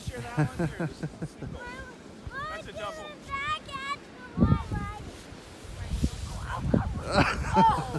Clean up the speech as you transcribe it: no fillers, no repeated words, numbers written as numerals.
share that one? Here, just single. That's a double. Oh!